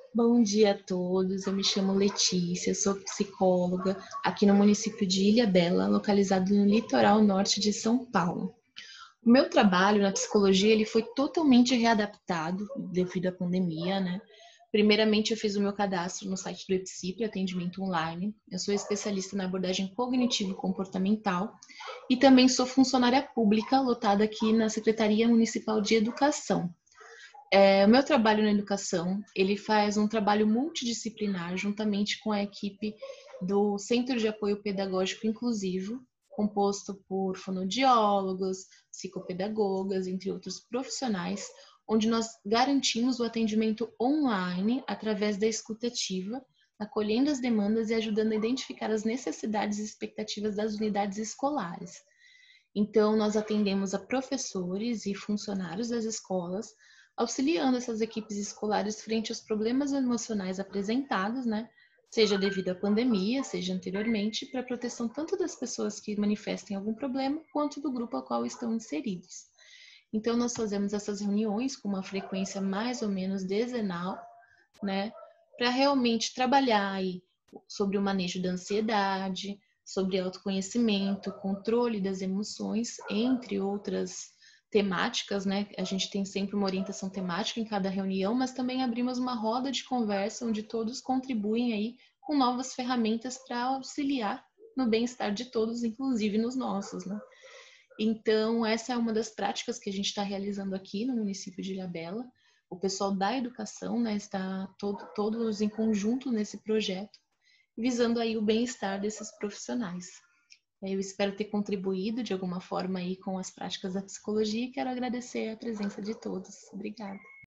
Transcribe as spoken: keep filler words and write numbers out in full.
Bom dia a todos, eu me chamo Letícia, sou psicóloga aqui no município de Ilhabela, localizado no litoral norte de São Paulo. O meu trabalho na psicologia ele foi totalmente readaptado devido à pandemia, né? Primeiramente, eu fiz o meu cadastro no site do EPSI para atendimento online. Eu sou especialista na abordagem cognitivo-comportamental e também sou funcionária pública lotada aqui na Secretaria Municipal de Educação. É, o meu trabalho na educação, ele faz um trabalho multidisciplinar juntamente com a equipe do Centro de Apoio Pedagógico Inclusivo, composto por fonoaudiólogos, psicopedagogas, entre outros profissionais, onde nós garantimos o atendimento online através da escuta ativa, acolhendo as demandas e ajudando a identificar as necessidades e expectativas das unidades escolares. Então, nós atendemos a professores e funcionários das escolas, auxiliando essas equipes escolares frente aos problemas emocionais apresentados, né? Seja devido à pandemia, seja anteriormente, para a proteção tanto das pessoas que manifestem algum problema, quanto do grupo ao qual estão inseridos. Então, nós fazemos essas reuniões com uma frequência mais ou menos dezenal, né? Para realmente trabalhar aí sobre o manejo da ansiedade, sobre autoconhecimento, controle das emoções, entre outras temáticas, né? A gente tem sempre uma orientação temática em cada reunião, mas também abrimos uma roda de conversa onde todos contribuem aí com novas ferramentas para auxiliar no bem-estar de todos, inclusive nos nossos, né? Então, essa é uma das práticas que a gente está realizando aqui no município de Ilhabela. O pessoal da educação, né, está todo, todos em conjunto nesse projeto, visando aí o bem-estar desses profissionais. Eu espero ter contribuído de alguma forma aí com as práticas da psicologia e quero agradecer a presença de todos. Obrigada.